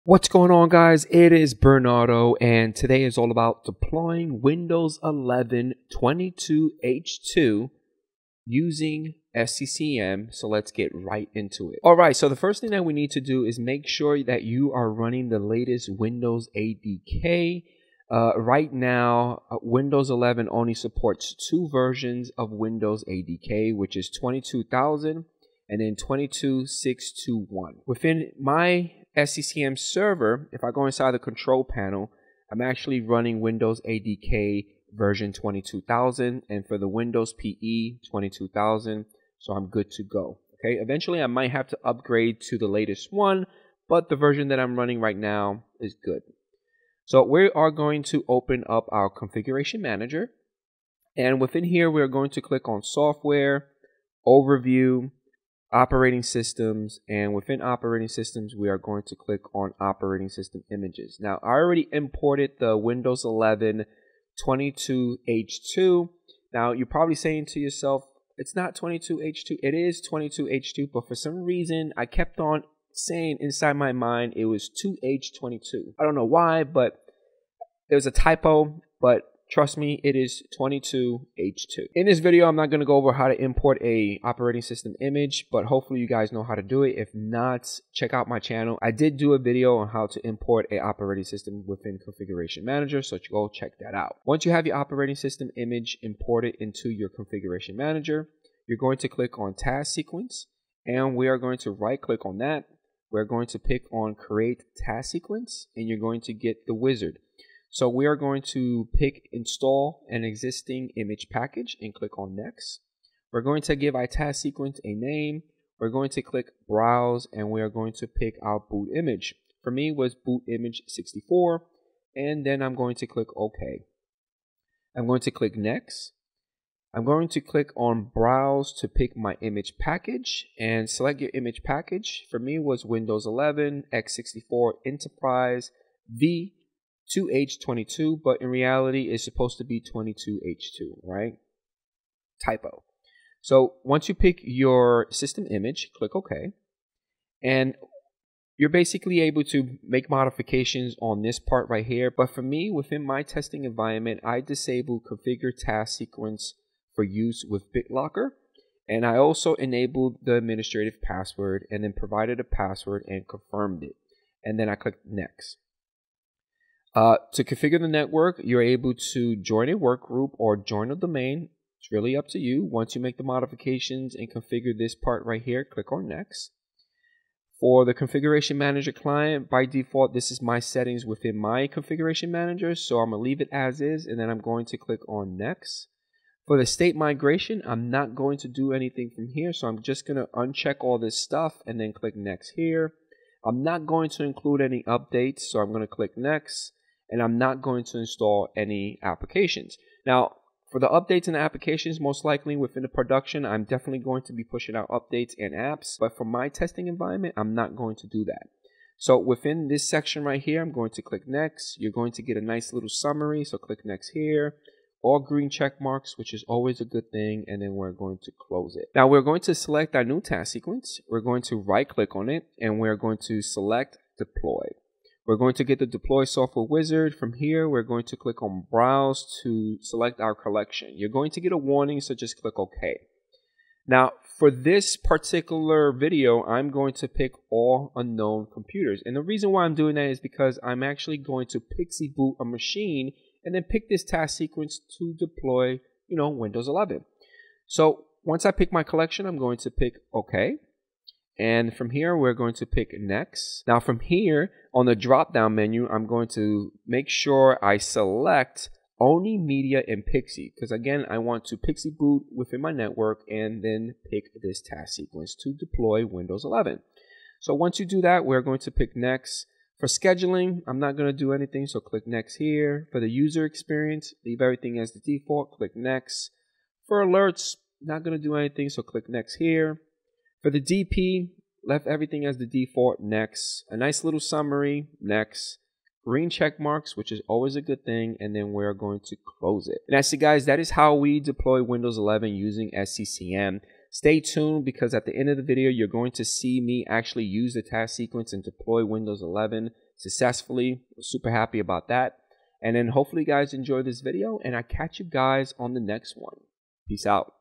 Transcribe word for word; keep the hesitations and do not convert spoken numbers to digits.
What's going on, guys? It is Bernardo, and today is all about deploying Windows eleven twenty-two H two using S C C M. So let's get right into it. All right, so the first thing that we need to do is make sure that you are running the latest Windows A D K. Uh, right now, uh, Windows eleven only supports two versions of Windows A D K, which is twenty-two thousand and then twenty-two six twenty-one. Within my S C C M server, if I go inside the control panel, I'm actually running Windows A D K version twenty-two thousand, and for the Windows P E twenty-two thousand, so I'm good to go. Okay, eventually I might have to upgrade to the latest one, but the version that I'm running right now is good. So we are going to open up our configuration manager, and within here we're going to click on software, overview, operating systems, and within operating systems we are going to click on operating system images. Now I already imported the Windows eleven twenty-two H two. Now you're probably saying to yourself, it's not twenty-two H two, it is twenty-two H two, but for some reason I kept on saying inside my mind it was two H twenty-two. I don't know why, but it was a typo, but trust me, it is twenty-two H two. In this video, I'm not going to go over how to import a operating system image, but hopefully you guys know how to do it. If not, check out my channel. I did do a video on how to import a operating system within Configuration Manager, so go check that out. Once you have your operating system image imported into your Configuration Manager, you're going to click on Task Sequence, and we are going to right click on that. We're going to pick on Create Task Sequence, and you're going to get the wizard. So we are going to pick install an existing image package and click on next. We're going to give our task sequence a name. We're going to click browse, and we are going to pick our boot image. For me was boot image sixty-four, and then I'm going to click OK. I'm going to click next. I'm going to click on browse to pick my image package and select your image package. For me was Windows eleven x sixty-four Enterprise V two H twenty-two, but in reality it's supposed to be twenty-two H two, right? Typo. So once you pick your system image, click OK, and you're basically able to make modifications on this part right here. But for me, within my testing environment, I disabled configure task sequence for use with BitLocker, and I also enabled the administrative password and then provided a password and confirmed it, and then I clicked next. Uh, to configure the network, you're able to join a work group or join a domain. It's really up to you. Once you make the modifications and configure this part right here, click on next. For the configuration manager client, by default, this is my settings within my configuration manager. So I'm going to leave it as is, and then I'm going to click on next. For the state migration, I'm not going to do anything from here. So I'm just going to uncheck all this stuff and then click next here. I'm not going to include any updates, so I'm going to click next. And I'm not going to install any applications. Now, for the updates and the applications, most likely within the production, I'm definitely going to be pushing out updates and apps. But for my testing environment, I'm not going to do that. So within this section right here, I'm going to click next. You're going to get a nice little summary. So click next here. All green check marks, which is always a good thing. And then we're going to close it. Now we're going to select our new task sequence. We're going to right click on it, and we're going to select deploy. We're going to get the deploy software wizard. From here, we're going to click on browse to select our collection. You're going to get a warning, so just click OK. Now, for this particular video, I'm going to pick all unknown computers. And the reason why I'm doing that is because I'm actually going to pixie boot a machine and then pick this task sequence to deploy, you know, Windows eleven. So once I pick my collection, I'm going to pick OK. And from here, we're going to pick next. Now from here, on the drop-down menu, I'm going to make sure I select only media and Pixie. Because again, I want to Pixie boot within my network and then pick this task sequence to deploy Windows eleven. So once you do that, we're going to pick next. For scheduling, I'm not going to do anything, so click next here. For the user experience, leave everything as the default, click next. For alerts, not going to do anything, so click next here. For the D P, left everything as the default, next. A nice little summary, next. Green check marks, which is always a good thing, and then we're going to close it. And actually, guys, that is how we deploy Windows eleven using S C C M. Stay tuned, because at the end of the video, you're going to see me actually use the task sequence and deploy Windows eleven successfully. Super happy about that. And then hopefully you guys enjoy this video, and I catch you guys on the next one. Peace out.